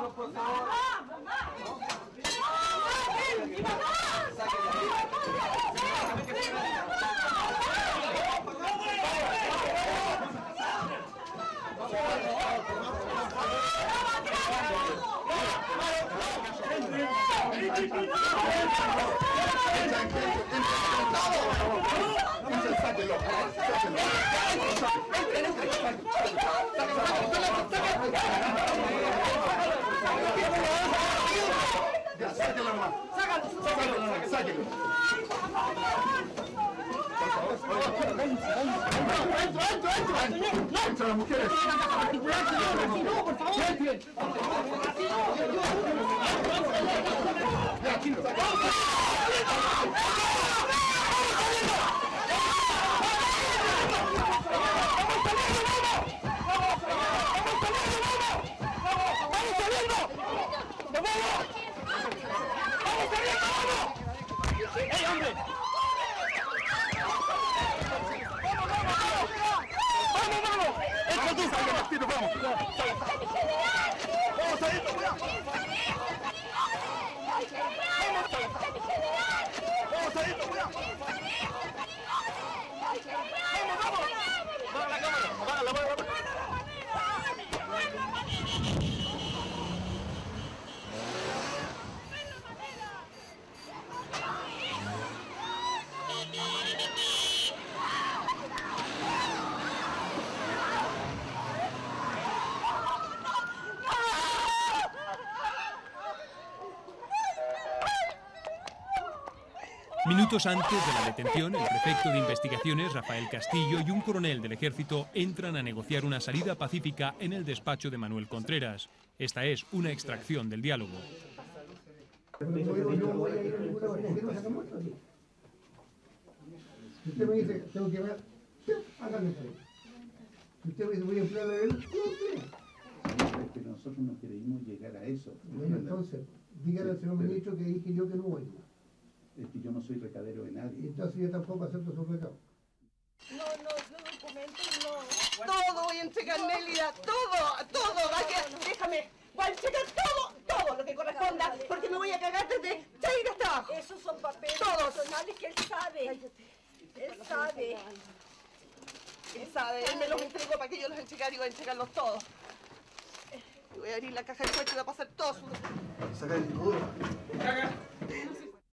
Sáquenlo, por favor. ¡Entra las mujeres! No, por favor. Minutos antes de la detención, el prefecto de investigaciones, Rafael Castillo, y un coronel del ejército entran a negociar una salida pacífica en el despacho de Manuel Contreras. Esta es una extracción del diálogo. Si usted me dice, tengo que ver, hágame eso. Si usted me dice, voy a emplear a él, no emplea. Pero nosotros no queremos llegar a eso. Bueno, entonces, dígale al señor ministro que dije yo que no voy. Es que yo no soy recadero de nadie. Y entonces yo tampoco acepto su recado. No documentos, no. Todo voy a entregar, Nélida, todo. Déjame, voy a entregar todo lo que corresponda, porque me voy a cagar desde Chaira hasta abajo. Esos son papeles personales que él sabe. Él sabe, él me los entregó para que yo los entregara y voy a entregarlos todos. Y voy a abrir la caja de fuerte y voy a pasar todos sus... Saca el disco duro.